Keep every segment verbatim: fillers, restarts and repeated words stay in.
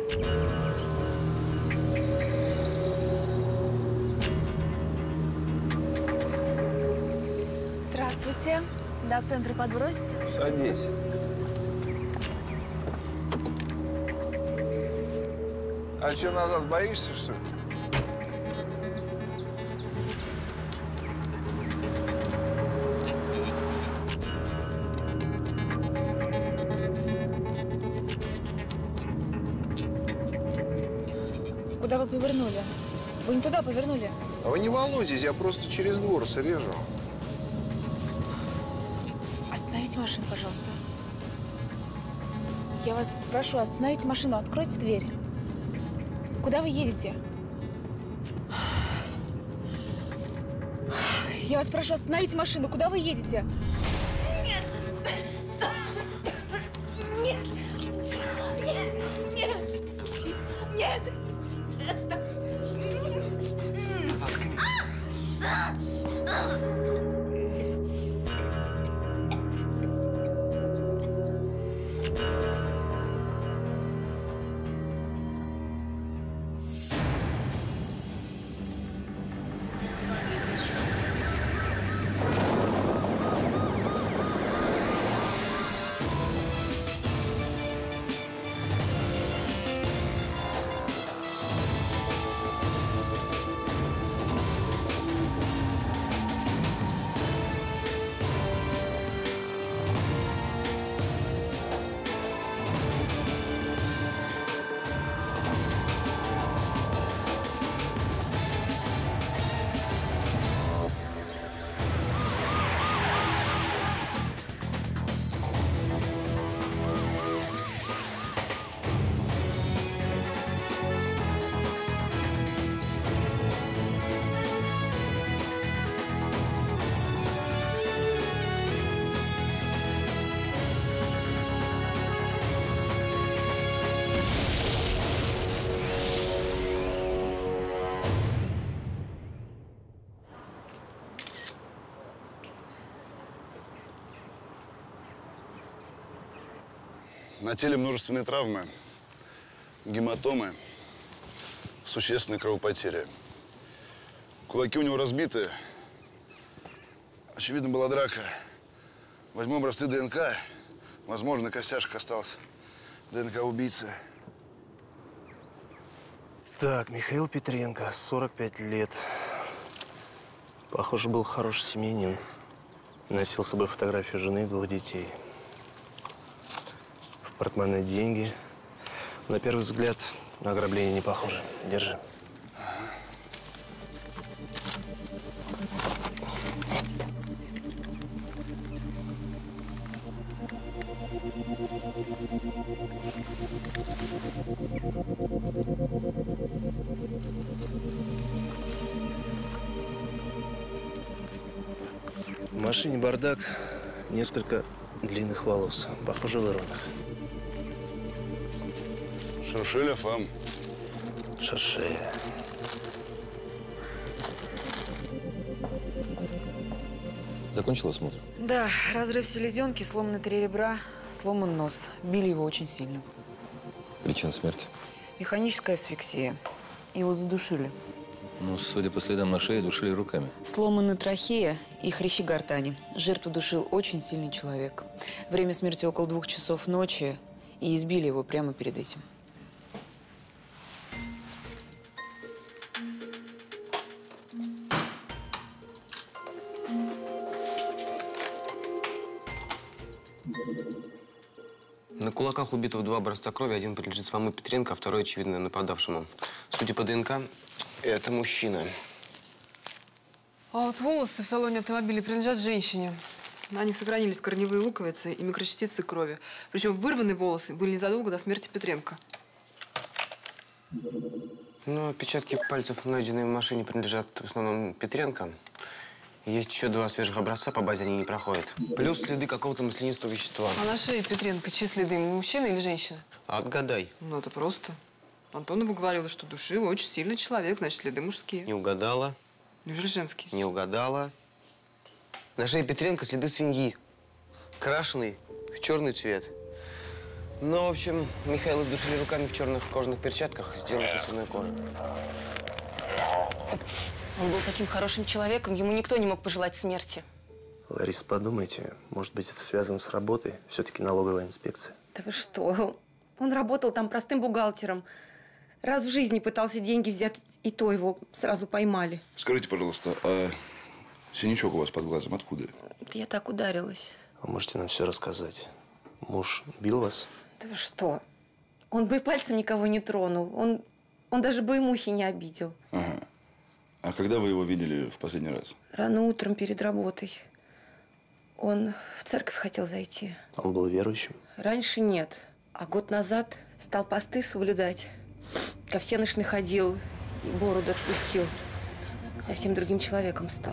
Здравствуйте. До центра подбросите? Садись. А что, назад боишься, что ли? Куда вы повернули? Вы не туда повернули. А вы не волнуйтесь, я просто через двор срежу. Остановите машину, пожалуйста. Я вас прошу, остановите машину, откройте дверь. Куда вы едете? Я вас прошу, остановите машину. Куда вы едете? Нет! Нет! Нет! Нет! Нет! Заткнись. На теле множественные травмы, гематомы, существенная кровопотеря. Кулаки у него разбиты. Очевидно, была драка. Возьму образцы ДНК. Возможно, на костяшках остался ДНК убийцы. Так, Михаил Петренко, сорок пять лет. Похоже, был хороший семьянин. Носил с собой фотографию жены и двух детей. В портмоне деньги. На первый взгляд на ограбление не похоже. Держи. В машине бардак, несколько длинных волос, похоже, вырванных. Шершеля фам. Шершеля. Закончил осмотр? Да, разрыв селезенки, сломаны три ребра, сломан нос. Били его очень сильно. Причина смерти? Механическая асфиксия. Его задушили. Ну, судя по следам на шее, душили руками. Сломаны трахея и хрящи гортани. Жертву душил очень сильный человек. Время смерти около двух часов ночи, и избили его прямо перед этим. На кулаках убитого два образца крови. Один принадлежит самому Петренко, а второй, очевидно, нападавшему. Судя по ДНК, это мужчина. А вот волосы в салоне автомобиля принадлежат женщине. На них сохранились корневые луковицы и микрочастицы крови. Причем вырванные волосы были незадолго до смерти Петренко. Ну, отпечатки пальцев, найденные в машине, принадлежат в основном Петренко. Есть еще два свежих образца, по базе они не проходят. Плюс следы какого-то маслянистого вещества. А на шее Петренко чьи следы? Мужчина или женщина? Отгадай. Ну, это просто. Антонова говорила, что душил очень сильный человек, значит, следы мужские. Не угадала. Неужели женские? Не угадала. На шее Петренко следы свиньи. Крашеный в черный цвет. Ну, в общем, Михаила сдушили руками в черных кожаных перчатках, сделали кусочную кожу. Он был таким хорошим человеком, ему никто не мог пожелать смерти. Лариса, подумайте, может быть, это связано с работой? Все-таки налоговая инспекция. Да вы что? Он работал там простым бухгалтером. Раз в жизни пытался деньги взять, и то его сразу поймали. Скажите, пожалуйста, а синячок у вас под глазом откуда? Да я так ударилась. Вы можете нам все рассказать? Муж бил вас? Да вы что? Он бы и пальцем никого не тронул. Он, он даже бы и мухи не обидел. Ага. А когда вы его видели в последний раз? Рано утром перед работой. Он в церковь хотел зайти. Он был верующим? Раньше нет. А год назад стал посты соблюдать. Ко всеночной ходил и бороду отпустил. Совсем другим человеком стал.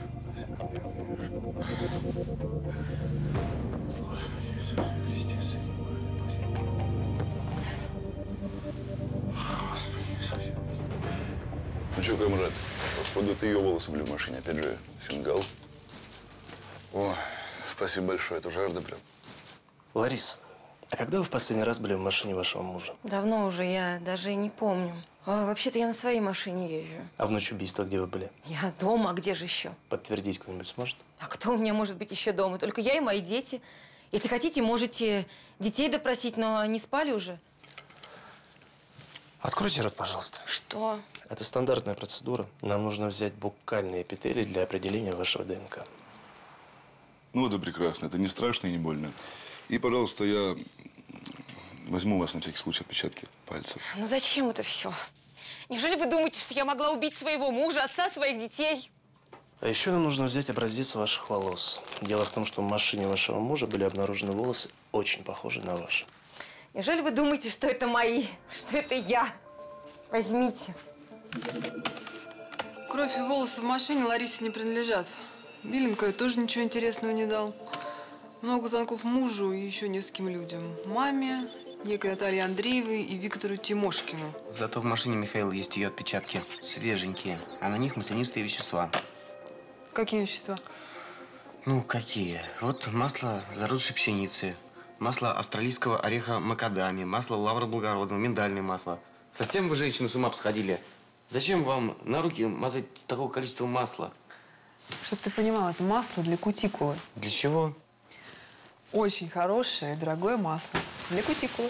Ну что, комрад, походу, это ее волосы были в машине. Опять же, фингал. О, спасибо большое, это жажда прям. Лариса, а когда вы в последний раз были в машине вашего мужа? Давно уже, я даже и не помню. А, вообще-то я на своей машине езжу. А в ночь убийства где вы были? Я дома, а где же еще? Подтвердить кто-нибудь сможет? А кто у меня может быть еще дома? Только я и мои дети. Если хотите, можете детей допросить, но они спали уже. Откройте рот, пожалуйста. Что? Это стандартная процедура. Нам нужно взять буккальные эпители для определения вашего ДНК. Ну, это прекрасно. Это не страшно и не больно. И, пожалуйста, я возьму у вас на всякий случай отпечатки пальцев. Ну зачем это все? Неужели вы думаете, что я могла убить своего мужа, отца своих детей? А еще нам нужно взять образец ваших волос. Дело в том, что в машине вашего мужа были обнаружены волосы, очень похожие на ваши. Неужели вы думаете, что это мои, что это я? Возьмите. Кровь и волосы в машине Ларисе не принадлежат. Биленко тоже ничего интересного не дал. Много звонков мужу и еще нескольким людям. Маме, некой Наталье Андреевой и Виктору Тимошкину. Зато в машине Михаила есть ее отпечатки. Свеженькие. А на них маслянистые вещества. Какие вещества? Ну, какие? Вот масло заросшей пшеницы, масло австралийского ореха макадами, масло лавра благородного, миндальное масло. Совсем вы, женщины, с ума посходили? Зачем вам на руки мазать такого количества масла? Чтоб ты понимал, это масло для кутикулы. Для чего? Очень хорошее и дорогое масло. Для кутикулы.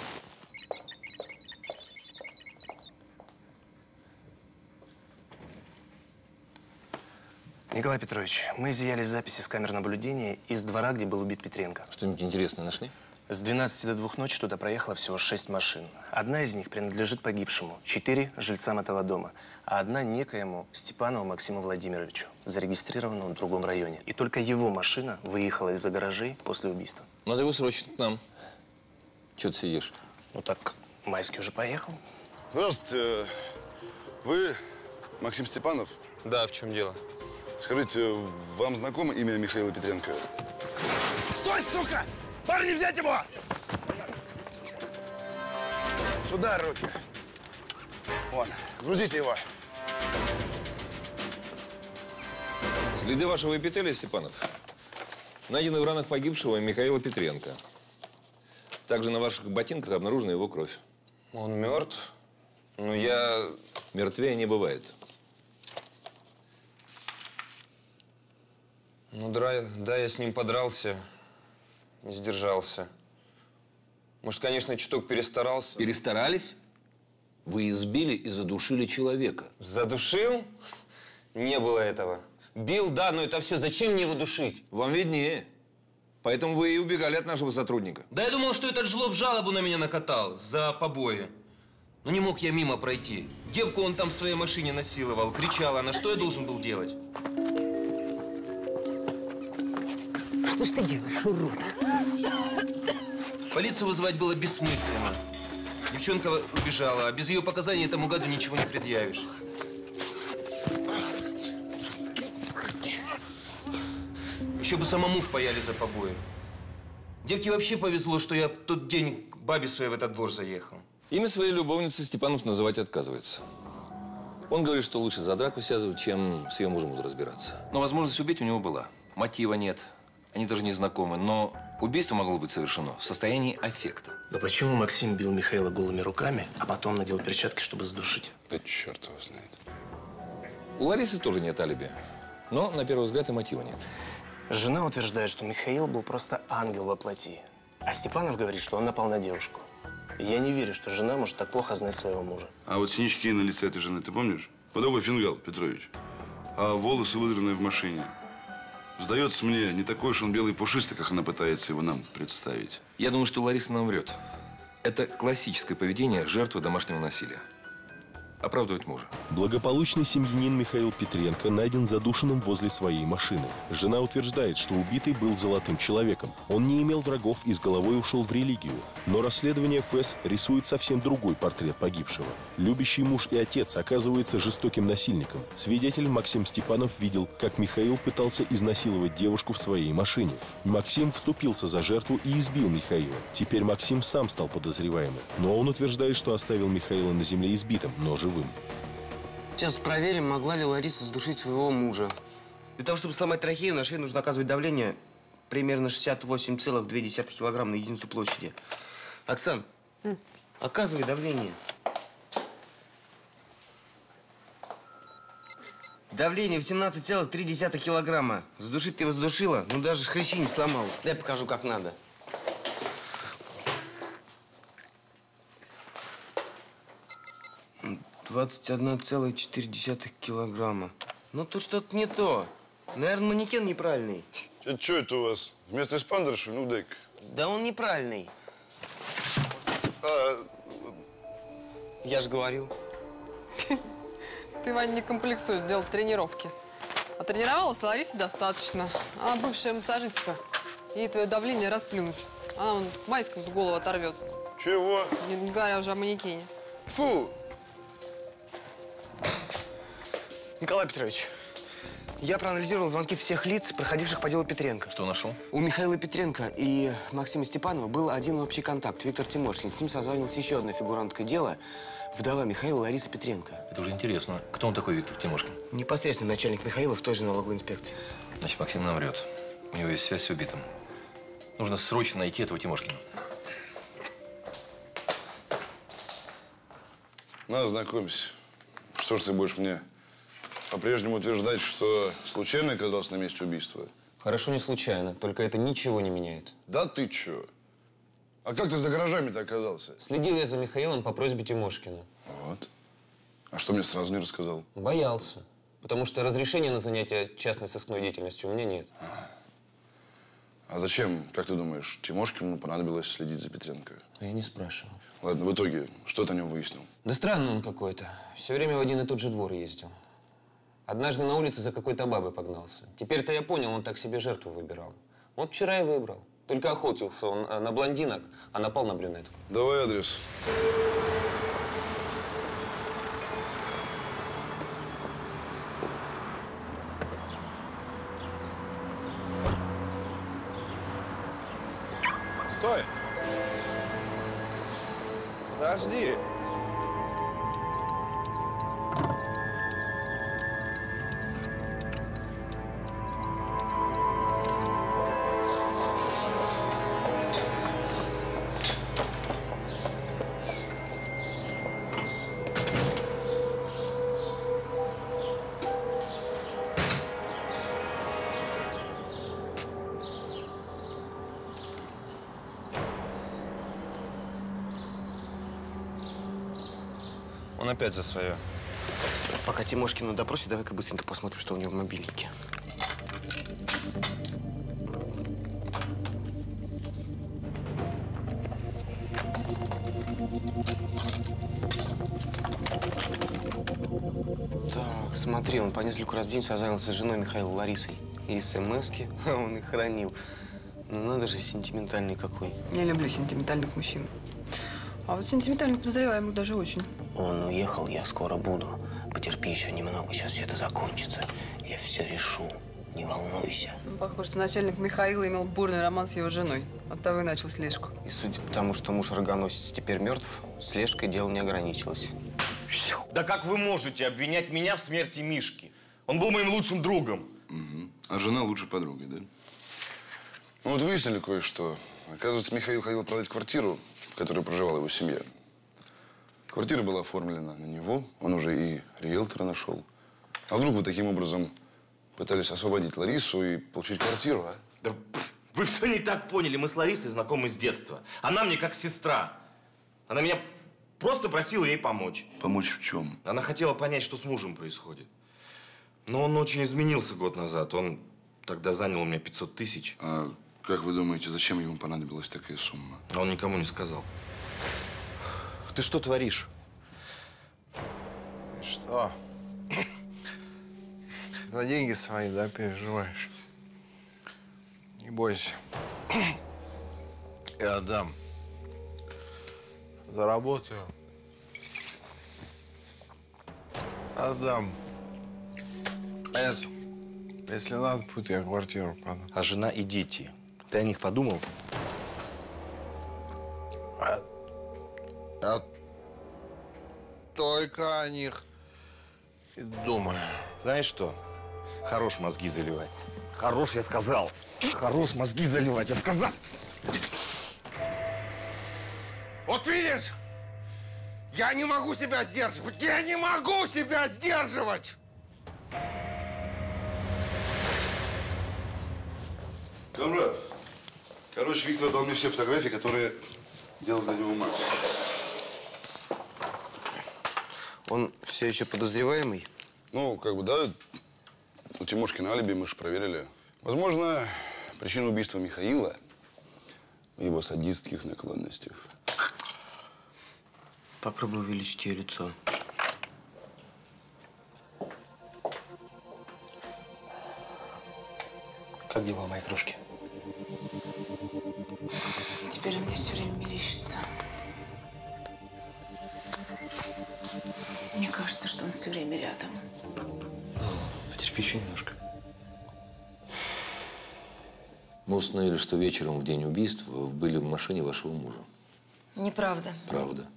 Николай Петрович, мы изъяли записи с камер наблюдения из двора, где был убит Петренко. Что-нибудь интересное нашли? С двенадцати до двух ночи туда проехало всего шесть машин. Одна из них принадлежит погибшему, четыре – жильцам этого дома, а одна – некоему Степанову Максиму Владимировичу, зарегистрированному в другом районе. И только его машина выехала из-за гаражей после убийства. Надо его срочно к нам. Чего ты сидишь? Ну так, Майский уже поехал. Здравствуйте. Вы Максим Степанов? Да, в чем дело? Скажите, вам знакомо имя Михаила Петренко? Стой, сука! Парни, взять его! Сюда руки. Вон, грузите его. Следы вашего эпителия, Степанов, найдены в ранах погибшего Михаила Петренко. Также на ваших ботинках обнаружена его кровь. Он мертв? Ну, я… Мертвее не бывает. Ну, да, да, я с ним подрался, не сдержался. Может, конечно, чуток перестарался. Перестарались? Вы избили и задушили человека. Задушил? Не было этого. Бил, да, но это все зачем мне его душить? Вам виднее. Поэтому вы и убегали от нашего сотрудника. Да я думал, что этот жлоб жалобу на меня накатал за побои. Но не мог я мимо пройти. Девку он там в своей машине насиловал, кричала. На что я должен был делать? Что ж ты делаешь, урод? Полицию вызывать было бессмысленно. Девчонка убежала, а без ее показаний этому гаду ничего не предъявишь. Еще бы самому впаяли за побои. Девке вообще повезло, что я в тот день к бабе своей в этот двор заехал. Имя своей любовницы Степанов называть отказывается. Он говорит, что лучше за драку сядут, чем с ее мужем буду разбираться. Но возможность убить у него была. Мотива нет. Они даже не знакомы. Но Убийство могло быть совершено в состоянии аффекта. Но почему Максим бил Михаила голыми руками, а потом надел перчатки, чтобы задушить? Да черт его знает. У Ларисы тоже нет алиби. Но, на первый взгляд, и мотива нет. Жена утверждает, что Михаил был просто ангел во плоти. А Степанов говорит, что он напал на девушку. Я не верю, что жена может так плохо знать своего мужа. А вот синячки на лице этой жены, ты помнишь? Подобный фингал, Петрович. А волосы выдраны в машине. Сдается мне, не такой уж он белый и пушистый, как она пытается его нам представить. Я думаю, что Лариса нам врет. Это классическое поведение жертвы домашнего насилия. Оправдывать мужа. Благополучный семьянин Михаил Петренко найден задушенным возле своей машины. Жена утверждает, что убитый был золотым человеком. Он не имел врагов и с головой ушел в религию. Но расследование ФЭС рисует совсем другой портрет погибшего. Любящий муж и отец оказывается жестоким насильником. Свидетель Максим Степанов видел, как Михаил пытался изнасиловать девушку в своей машине. Максим вступился за жертву и избил Михаила. Теперь Максим сам стал подозреваемым. Но он утверждает, что оставил Михаила на земле избитым, но живым. Сейчас проверим, могла ли Лариса задушить своего мужа. Для того, чтобы сломать трахею, на шее нужно оказывать давление примерно шестьдесят восемь целых две десятых килограмма на единицу площади. Оксан, mm. оказывай давление. Давление восемнадцать целых три десятых килограмма. Задушить ты его задушила, но даже хрящи не сломала. Дай покажу, как надо. двадцать один целых четыре десятых килограмма. Ну, тут что-то не то. Наверное, манекен неправильный. Это что это у вас? Вместо эспандера, ну дай-ка. Да он неправильный. А... Я же говорил. Ты, Вань, не комплексуй, делал тренировки. А тренировалась Ларисе достаточно. Она бывшая массажистка. Ей твое давление расплюнуть. Она вон майскому голову оторвет. Чего? Не, не говоря уже о манекене. Фу! Николай Петрович, я проанализировал звонки всех лиц, проходивших по делу Петренко. Что нашел? У Михаила Петренко и Максима Степанова был один общий контакт – Виктор Тимошкин. С ним созванивалась еще одна фигурантка дела – вдова Михаила Лариса Петренко. Это уже интересно. Кто он такой, Виктор Тимошкин? Непосредственно начальник Михаила в той же налоговой инспекции. Значит, Максим нам врет. У него есть связь с убитым. Нужно срочно найти этого Тимошкина. На, знакомься. Что ж ты будешь мне по-прежнему утверждать, что случайно оказался на месте убийства? Хорошо, не случайно. Только это ничего не меняет. Да ты чё? А как ты за гаражами-то оказался? Следил я за Михаилом по просьбе Тимошкина. Вот. А что мне сразу не рассказал? Боялся. Потому что разрешения на занятие частной сыскной деятельностью у меня нет. А, а зачем, как ты думаешь, Тимошкину понадобилось следить за Петренко? А я не спрашивал. Ладно, в итоге, что ты о нем выяснил? Да странный он какой-то. Все время в один и тот же двор ездил. Однажды на улице за какой-то бабой погнался. Теперь-то я понял, он так себе жертву выбирал. Вот вчера и выбрал. Только охотился он на блондинок, а напал на брюнетку. Давай адрес. Стой! Подожди! Он опять за свое. Пока Тимошкин на допросе, давай-ка быстренько посмотрим, что у него в мобильнике. Так, смотри, он по нескольку раз в день созванивался с женой Михаила Ларисой. И смс-ки он их хранил. Ну надо же, сентиментальный какой. Я люблю сентиментальных мужчин. А вот сентиментальных подозреваемых даже очень. Он уехал, я скоро буду. Потерпи еще немного, сейчас все это закончится. Я все решу, не волнуйся. Ну, похоже, что начальник Михаила имел бурный роман с его женой. Оттого и начал слежку. И судя по тому, что муж рогоносец теперь мертв, слежкой дело не ограничилось. Да как вы можете обвинять меня в смерти Мишки? Он был моим лучшим другом. Угу. А жена лучшей подругой, да? Ну вот выяснили кое-что. Оказывается, Михаил хотел продать квартиру, в которой проживала его семья. Квартира была оформлена на него, он уже и риэлтора нашел. А вдруг вы таким образом пытались освободить Ларису и получить квартиру, а? Да вы все не так поняли. Мы с Ларисой знакомы с детства. Она мне как сестра. Она меня просто просила ей помочь. Помочь в чем? Она хотела понять, что с мужем происходит. Но он очень изменился год назад. Он тогда занял у меня пятьсот тысяч. А как вы думаете, зачем ему понадобилась такая сумма? А он никому не сказал. Ты что творишь? Ты что? За деньги свои, да, переживаешь? Не бойся. Я отдам. Заработаю. Отдам. А если, если надо, пусть я квартиру продам. А жена и дети. Ты о них подумал? А, а только о них и думаю. Знаешь что? Хорош мозги заливать. Хорош, я сказал. Хорош мозги заливать, я сказал. Вот видишь, я не могу себя сдерживать. Я не могу себя сдерживать. Камрад, короче, Виктор дал мне все фотографии, которые делал для него Макс. Он все еще подозреваемый? Ну, как бы, да. У Тимошкина алиби мы же проверили. Возможно, причина убийства Михаила в его садистских наклонностях. Попробуй увеличить ее лицо. Как дела, мои крошки? Теперь он мне все время мерещится. Мне кажется, что он все время рядом. Потерпи еще немножко. Мы установили, что вечером в день убийств вы были в машине вашего мужа. Неправда. Правда.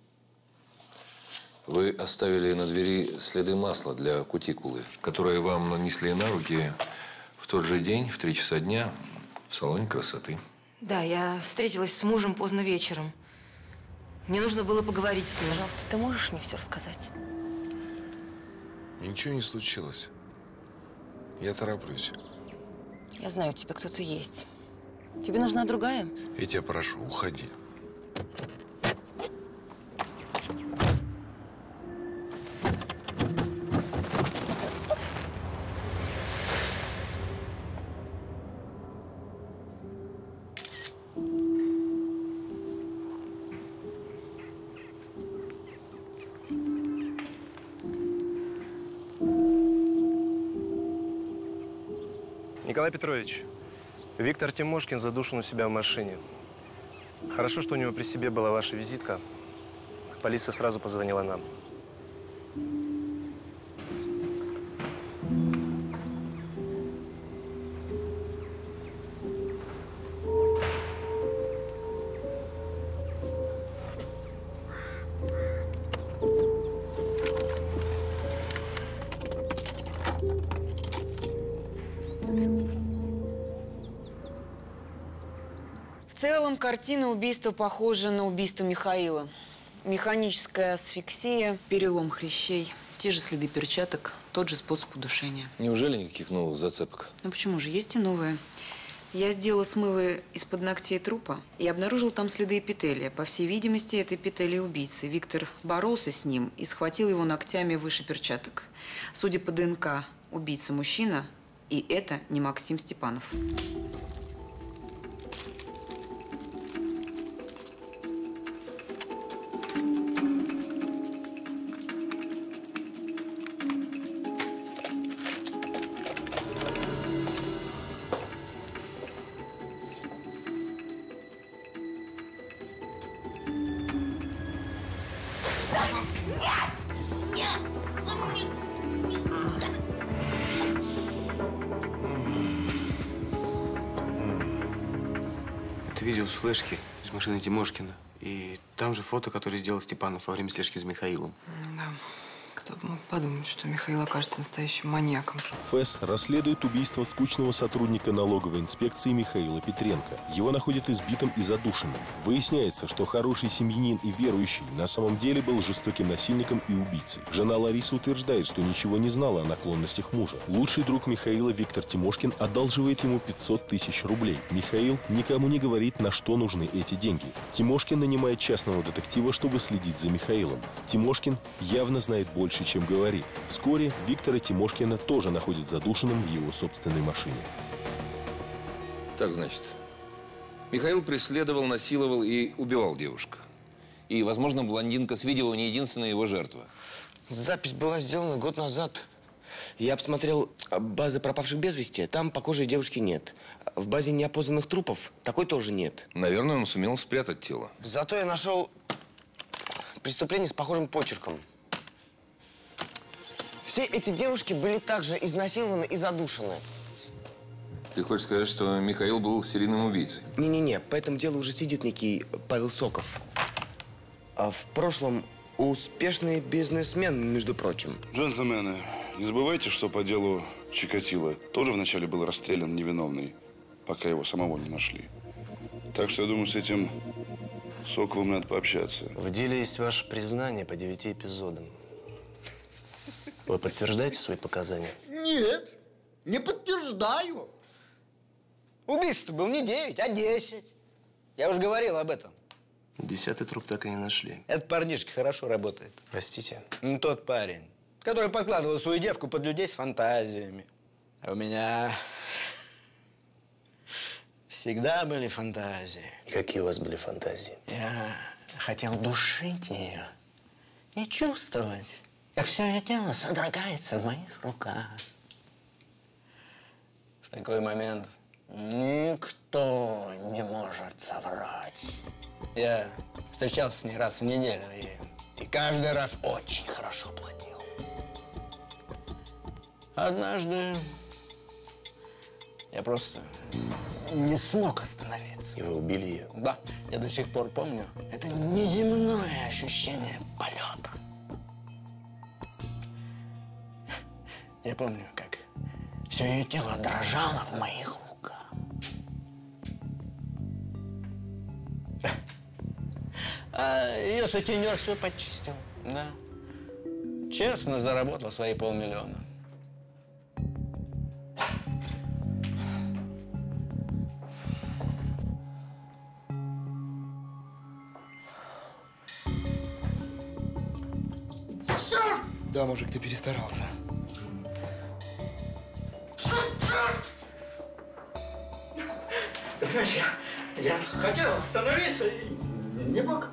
Вы оставили на двери следы масла для кутикулы, которые вам нанесли на руки в тот же день, в три часа дня, в салоне красоты. Да, я встретилась с мужем поздно вечером. Мне нужно было поговорить с ним. Пожалуйста, ты можешь мне все рассказать? Ничего не случилось. Я тороплюсь. Я знаю, у тебя кто-то есть. Тебе нужна другая? Я тебя прошу, уходи. Николай Петрович, Виктор Тимошкин задушен у себя в машине. Хорошо, что у него при себе была ваша визитка. Полиция сразу позвонила нам. В целом, картина убийства похожа на убийство Михаила. Механическая асфиксия, перелом хрящей, те же следы перчаток, тот же способ удушения. Неужели никаких новых зацепок? Ну почему же, есть и новые. Я сделала смывы из-под ногтей трупа и обнаружила там следы эпителия. По всей видимости, это эпителий убийцы. Виктор боролся с ним и схватил его ногтями выше перчаток. Судя по ДНК, убийца мужчина, и это не Максим Степанов. Это видео с флешки из машины Тимошкина. И там же фото, которое сделал Степанов во время слежки за Михаилом. Да. Кто бы мог подумать, что Михаил окажется настоящим маньяком. ФЭС расследует убийство скучного сотрудника налоговой инспекции Михаила Петренко. Его находят избитым и задушенным. Выясняется, что хороший семьянин и верующий на самом деле был жестоким насильником и убийцей. Жена Лариса утверждает, что ничего не знала о наклонностях мужа. Лучший друг Михаила Виктор Тимошкин одалживает ему пятьсот тысяч рублей. Михаил никому не говорит, на что нужны эти деньги. Тимошкин нанимает частного детектива, чтобы следить за Михаилом. Тимошкин явно знает больше, чем говорит. Вскоре Виктора Тимошкина тоже находят задушенным в его собственной машине. Так, значит, Михаил преследовал, насиловал и убивал девушку. И, возможно, блондинка с видео не единственная его жертва. Запись была сделана год назад. Я обсмотрел базы пропавших без вести. Там похожей девушки нет. В базе неопознанных трупов такой тоже нет. Наверное, он сумел спрятать тело. Зато я нашел преступление с похожим почерком. Все эти девушки были также изнасилованы и задушены. Ты хочешь сказать, что Михаил был серийным убийцей? Не-не-не, по этому делу уже сидит некий Павел Соков. А в прошлом успешный бизнесмен, между прочим. Джентльмены, не забывайте, что по делу Чикатило тоже вначале был расстрелян невиновный, пока его самого не нашли. Так что, я думаю, с этим Соковым надо пообщаться. В деле есть ваше признание по девяти эпизодам. Вы подтверждаете свои показания? Нет, не подтверждаю. Убийство был не девять, а десять. Я уже говорил об этом. Десятый труп так и не нашли. Этот парнишка хорошо работает. Простите? Ну, тот парень, который подкладывал свою девку под людей с фантазиями. А у меня всегда были фантазии. Какие у вас были фантазии? Я хотел душить ее и чувствовать, как все ее тело содрогается в моих руках. В такой момент никто не может соврать. Я встречался с ней раз в неделю и, и каждый раз очень хорошо платил. Однажды я просто не смог остановиться. И вы убили ее? Да, я до сих пор помню. Это неземное ощущение полета. Я помню, как все ее тело дрожало в моих руках. А ее сутенер все почистил, да. Честно заработал свои полмиллиона. Да, мужик, ты перестарался. Понимаешь, я, я хотел остановиться и не мог.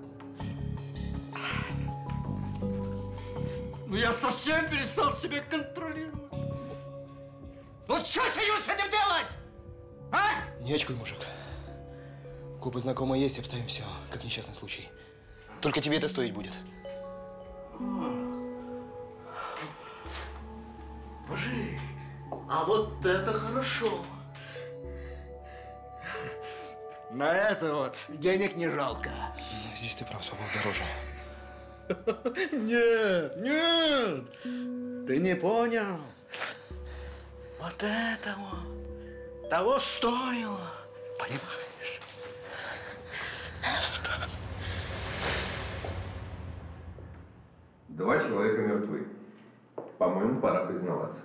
Ну, я совсем перестал себя контролировать. Вот что с этим, с этим делать? А? Не очкуй, мужик. Купа знакомая есть, обставим все, как несчастный случай. Только тебе это стоить будет. Мужик, а вот это хорошо. На это вот денег не жалко. Здесь ты прав, свобода дороже. Нет, нет, ты не понял. Вот это вот того стоило, понимаешь? Два человека мертвы. По-моему, пора признаваться.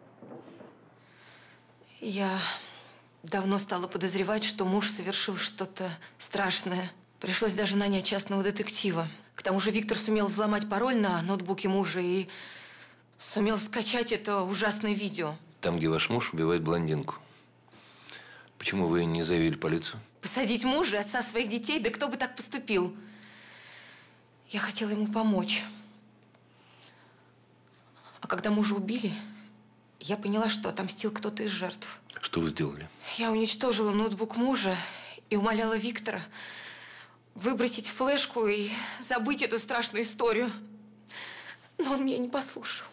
Я давно стала подозревать, что муж совершил что-то страшное. Пришлось даже нанять частного детектива. К тому же Виктор сумел взломать пароль на ноутбуке мужа и сумел скачать это ужасное видео. Там, где ваш муж убивает блондинку. Почему вы не заявили полицию? Посадить мужа и отца своих детей? Да кто бы так поступил? Я хотела ему помочь. А когда мужа убили, я поняла, что отомстил кто-то из жертв. Что вы сделали? Я уничтожила ноутбук мужа и умоляла Виктора выбросить флешку и забыть эту страшную историю. Но он меня не послушал.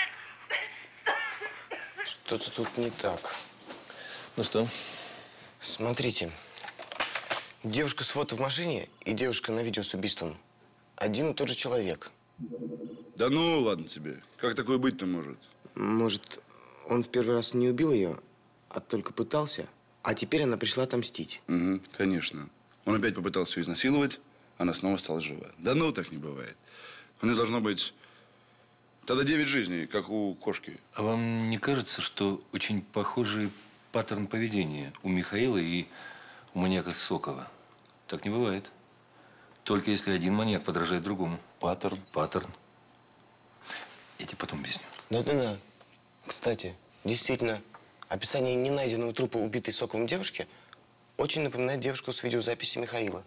Что-то тут не так. Ну что? Смотрите. Девушка с фото в машине и девушка на видео с убийством. Один и тот же человек. Да ну, ладно тебе. Как такое быть-то может? Может, он в первый раз не убил ее, а только пытался, а теперь она пришла отомстить. Угу, конечно. Он опять попытался ее изнасиловать, она снова стала жива. Да ну, так не бывает. У нее должно быть тогда девять жизней, как у кошки. А вам не кажется, что очень похожий паттерн поведения у Михаила и у маньяка Сокова? Так не бывает. Только если один маньяк подражает другому. Паттерн, паттерн. Я тебе потом объясню. Да-да-да. Кстати, действительно, описание ненайденного трупа убитой Соковым девушки очень напоминает девушку с видеозаписи Михаила.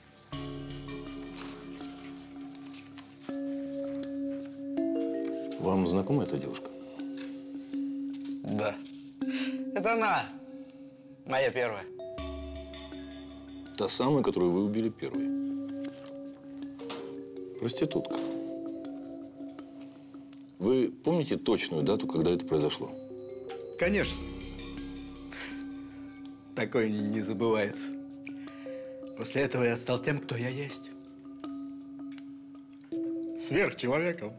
Вам знакома эта девушка? Да. Это она. Моя первая. Та самая, которую вы убили первой. Проститутка. Вы помните точную дату, когда это произошло? Конечно. Такое не забывается. После этого я стал тем, кто я есть. Сверхчеловеком.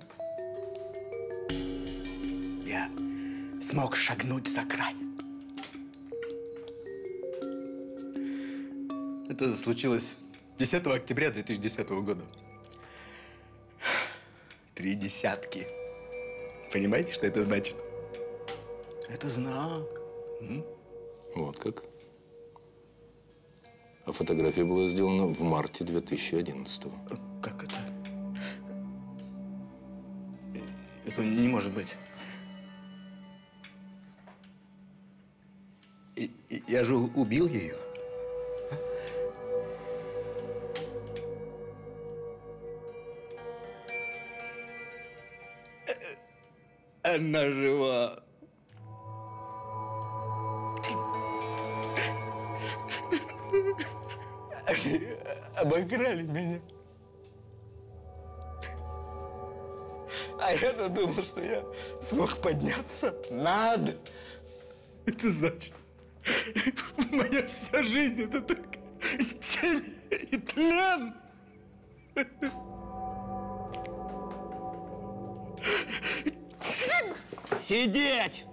Я смог шагнуть за край. Это случилось десятого октября две тысячи десятого года. Три десятки. Понимаете, что это значит? Это знак. М? Вот как. А фотография была сделана в марте две тысячи одиннадцатого. Как это? Это не может быть. И, и, я же убил ее. Она жива. Обокрали меня. А я-то думал, что я смог подняться над. Это значит, моя вся жизнь — это только тень и тлен. Сидеть!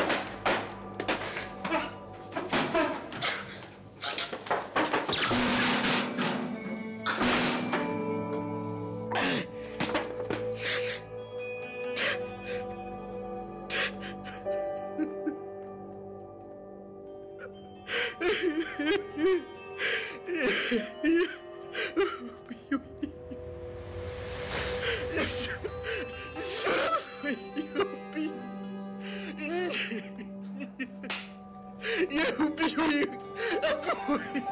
Я убью их обоих.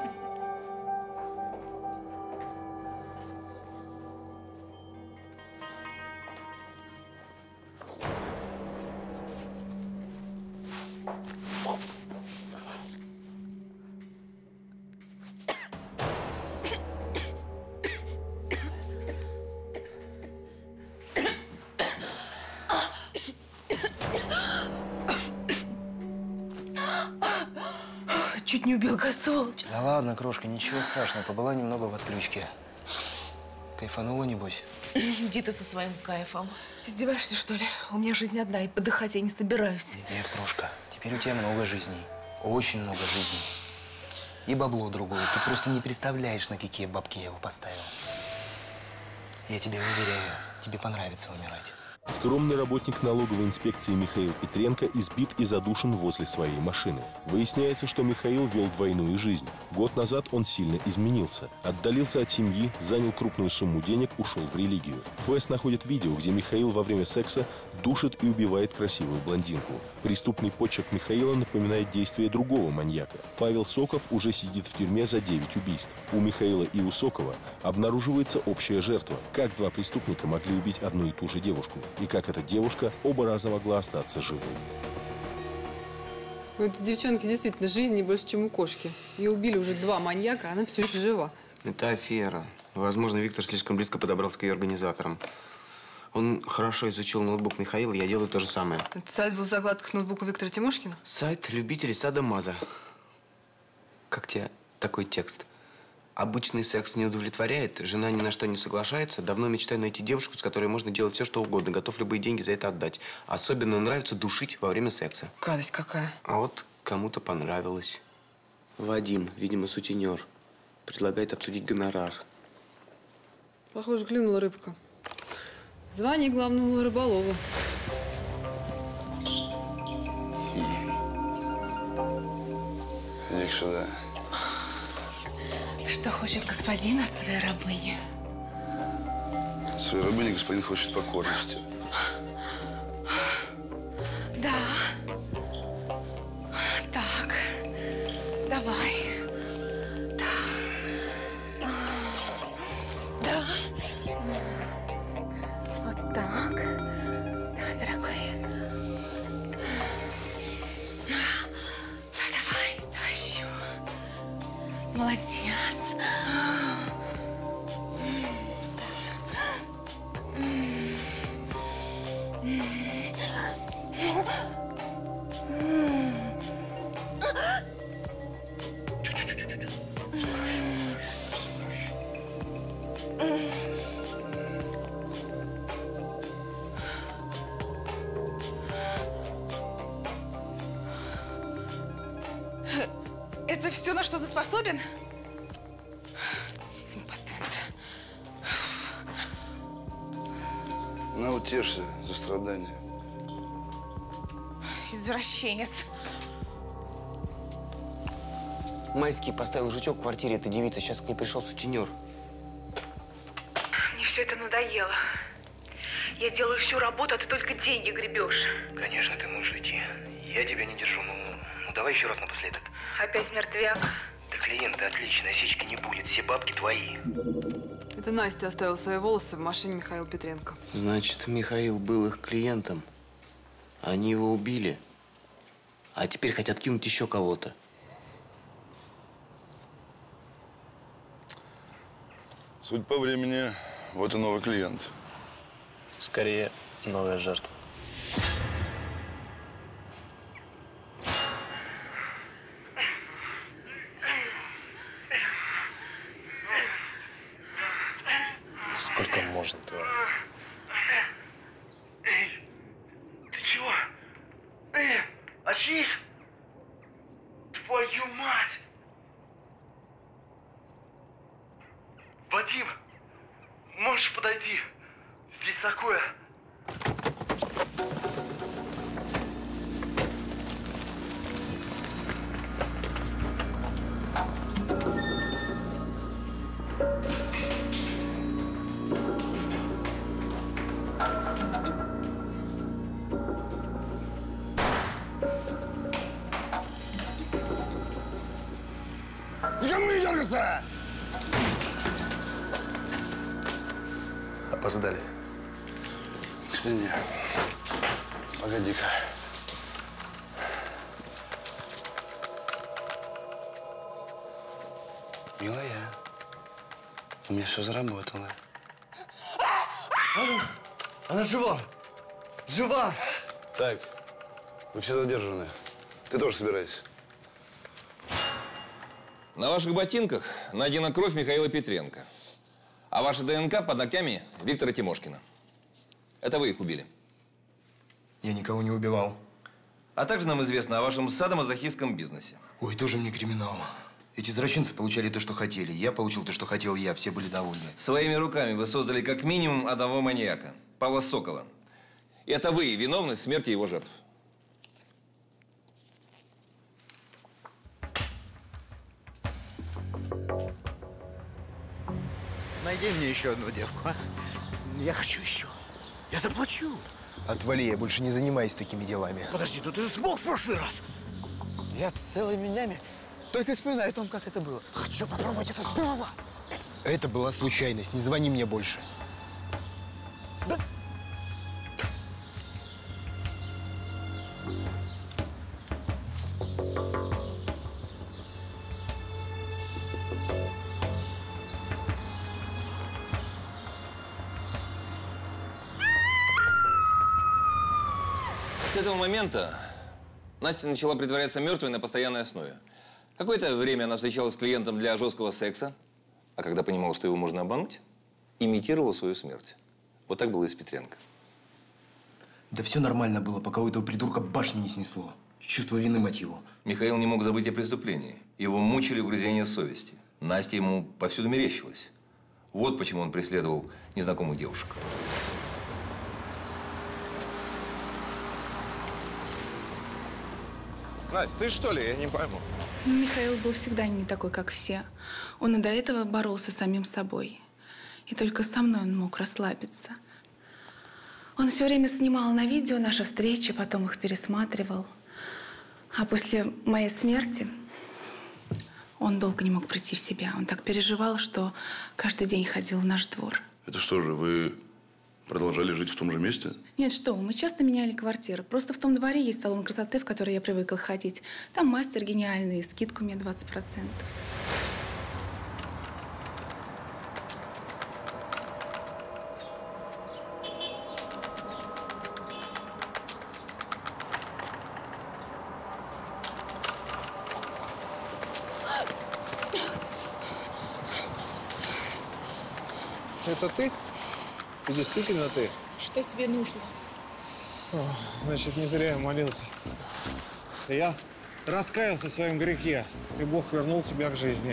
Чуть не убил, гад, сволочь. Да ладно, крошка, ничего страшного. Побыла немного в отключке. Кайфанула, небось? Иди ты со своим кайфом. Издеваешься, что ли? У меня жизнь одна, и подыхать я не собираюсь. Нет, крошка, теперь у тебя много жизней. Очень много жизней. И бабло другое. Ты просто не представляешь, на какие бабки я его поставил. Я тебе уверяю, тебе понравится умирать. Скромный работник налоговой инспекции Михаил Петренко избит и задушен возле своей машины. Выясняется, что Михаил вел двойную жизнь. Год назад он сильно изменился. Отдалился от семьи, занял крупную сумму денег, ушел в религию. ФС находит видео, где Михаил во время секса душит и убивает красивую блондинку. Преступный почерк Михаила напоминает действия другого маньяка. Павел Соков уже сидит в тюрьме за девять убийств. У Михаила и у Сокова обнаруживается общая жертва. Как два преступника могли убить одну и ту же девушку? И как эта девушка оба раза могла остаться живой. У этой девчонки действительно жизни больше, чем у кошки. Ее убили уже два маньяка, а она все еще жива. Это афера. Возможно, Виктор слишком близко подобрался к ее организаторам. Он хорошо изучил ноутбук Михаила, я делаю то же самое. Этот сайт был в закладках ноутбука Виктора Тимошкина? Сайт любителей садомаза. Как тебе такой текст? Обычный секс не удовлетворяет, жена ни на что не соглашается. Давно мечтаю найти девушку, с которой можно делать все, что угодно. Готов любые деньги за это отдать. Особенно нравится душить во время секса. Гадость какая. А вот кому-то понравилось. Вадим, видимо, сутенер. Предлагает обсудить гонорар. Похоже, клюнула рыбка. Звание главному рыболову. Иди сюда. Что хочет господин от своей рабыни? От своей рабыни господин хочет покорности. Да. Так. Давай. Да. Да. Вот так. Давай, дорогой. Да, давай. Давай еще. Молодец. Это все, на что ты способен? Импотент. На, утешься за страдания. Извращенец. Майский поставил жучок в квартире этой девицы. Сейчас к ней пришел сутенер. Мне все это надоело. Я делаю всю работу, а ты только деньги гребешь. Конечно, ты можешь идти. Я тебя не держу. Ну, ну давай еще раз напоследок. Опять мертвяк. Да клиенты отличные, осечки не будет. Все бабки твои. Это Настя оставила свои волосы в машине Михаила Петренко. Значит, Михаил был их клиентом. Они его убили. А теперь хотят кинуть еще кого-то. Суть по времени, вот и новый клиент. Скорее, новая жертва. Сколько можно, твоя? Эй, ты чего? Эй, очнись! Твою мать! Вадим, можешь подойти? Здесь такое. Никому не дергаться! Опоздали. Ксения, погоди-ка. Милая, у меня все заработало. Она, она жива! Жива! Так, вы все задержаны. Ты тоже собирайся. На ваших ботинках найдена кровь Михаила Петренко. А ваша ДНК под ногтями Виктора Тимошкина. Это вы их убили. Я никого не убивал. А также нам известно о вашем садомазохистском бизнесе. Ой, тоже мне криминал. Эти извращенцы получали то, что хотели. Я получил то, что хотел я. Все были довольны. Своими руками вы создали как минимум одного маньяка, Павла Сокола. И это вы виновны в смерти его жертв. Найди мне еще одну девку, а? Я хочу еще. Я заплачу. Отвали, я больше не занимаюсь такими делами. Подожди, ну ты же смог в прошлый раз. Я целыми днями только вспоминаю о том, как это было. Хочу попробовать это снова. Это была случайность. Не звони мне больше. Да. С этого момента Настя начала притворяться мертвой на постоянной основе. Какое-то время она встречалась с клиентом для жесткого секса, А когда понимал, что его можно обмануть, имитировал свою смерть. Вот так было и с Петренко. Да все нормально было, пока у этого придурка башни не снесло. Чувство вины, мать его. Михаил не мог забыть о преступлении. Его мучили угрызения совести. Настя ему повсюду мерещилась. Вот почему он преследовал незнакомых девушек. Настя, ты что ли? Я не пойму. Михаил был всегда не такой, как все. Он и до этого боролся с самим собой. И только со мной он мог расслабиться. Он все время снимал на видео наши встречи, потом их пересматривал. А после моей смерти он долго не мог прийти в себя. Он так переживал, что каждый день ходил в наш двор. Это что же, вы продолжали жить в том же месте? Нет, что вы, мы часто меняли квартиры. Просто в том дворе есть салон красоты, в который я привыкла ходить. Там мастер гениальный, скидку мне двадцать процентов. Это ты? Ты действительно ты? Что тебе нужно? О, значит, не зря я молился. Я раскаялся в своем грехе, и Бог вернул тебя к жизни.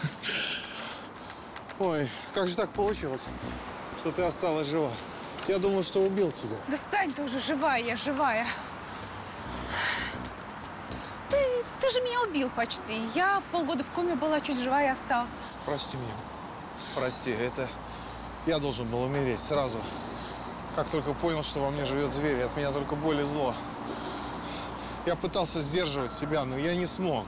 Ой, как же так получилось, что ты осталась жива? Я думал, что убил тебя. Да стань ты уже, живая я, живая. Ты, ты же меня убил почти. Я полгода в коме была, чуть жива и осталась. Прости меня. Прости, это я должен был умереть сразу. Как только понял, что во мне живет зверь, и от меня только боль и зло. Я пытался сдерживать себя, но я не смог.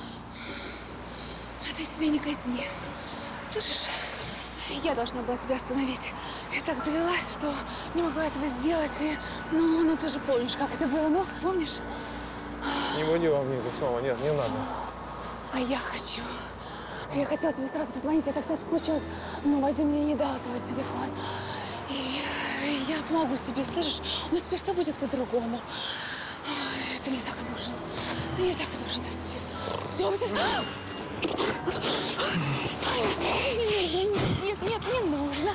А ты себя не казни. Слышишь, я должна была тебя остановить. Я так завелась, что не могла этого сделать. И, ну, ну, ты же помнишь, как это было, ну, помнишь? Не вводи во мне это слово, нет, не надо. А я хочу. Я хотела тебе сразу позвонить, я так соскучилась, но Вадим мне не дал твой телефон. И я помогу тебе, слышишь? Но теперь все будет по-другому. Ты мне так нужен. Ты мне так нужен. Все будет... Нет, нет, не нужно.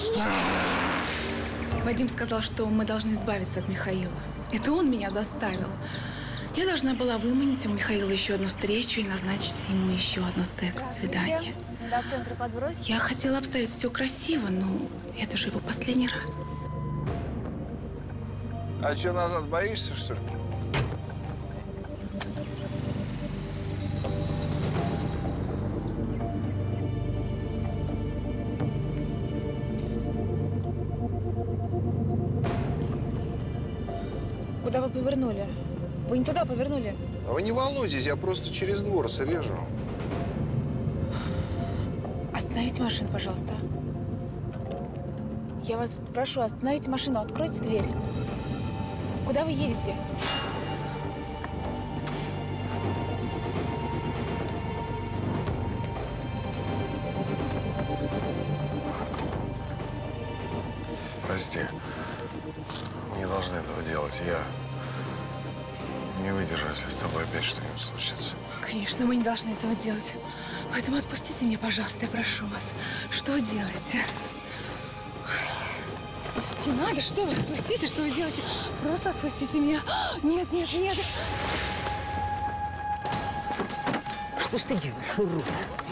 Вадим сказал, что мы должны избавиться от Михаила. Это он меня заставил. Я должна была выманить у Михаила еще одну встречу и назначить ему еще одно секс-свидание. До центра подбросить? Я хотела обставить все красиво, но это же его последний раз. А что, назад боишься, что ли? Куда вы повернули? Вы не туда повернули. А вы не волнуйтесь, я просто через двор срежу. Остановите машину, пожалуйста. Я вас прошу, остановите машину, откройте дверь. Куда вы едете? Прости. Мы не должны этого делать. Я не выдержу, если с тобой опять что-нибудь случится. Конечно, мы не должны этого делать. Поэтому отпустите меня, пожалуйста, я прошу вас. Что вы делаете? Не надо, что вы? Отпустите, что вы делаете? Просто отпустите меня. Нет, нет, нет. Что ж ты делаешь, урод?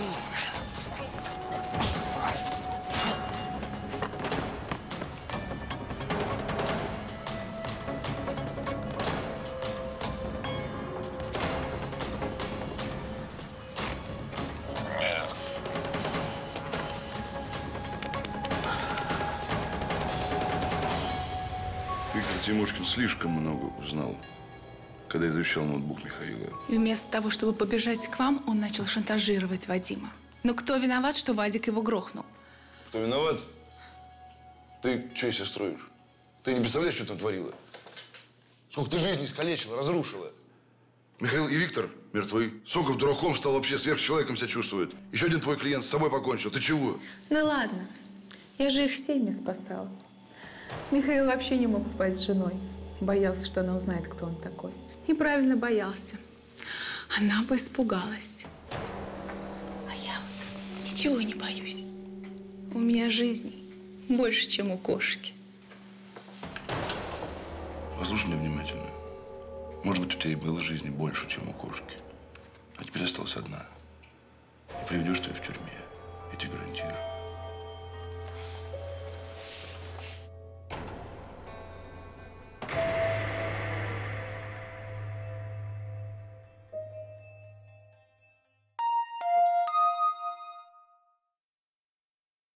Виктор Тимошкин слишком много узнал, когда изучал ноутбук Михаила. И вместо того, чтобы побежать к вам, он начал шантажировать Вадима. Но кто виноват, что Вадик его грохнул? Кто виноват? Ты что себе строишь? Ты не представляешь, что ты творила? Сколько ты жизни искалечила, разрушила. Михаил и Виктор мертвы. Соков дураком стал, вообще сверхчеловеком себя чувствует. Еще один твой клиент с собой покончил. Ты чего? Ну ладно, я же их семьи спасала. Михаил вообще не мог спать с женой. Боялся, что она узнает, кто он такой. И правильно боялся. Она бы испугалась. А я вот ничего не боюсь. У меня жизни больше, чем у кошки. Послушай меня внимательно. Может быть, у тебя и было жизни больше, чем у кошки.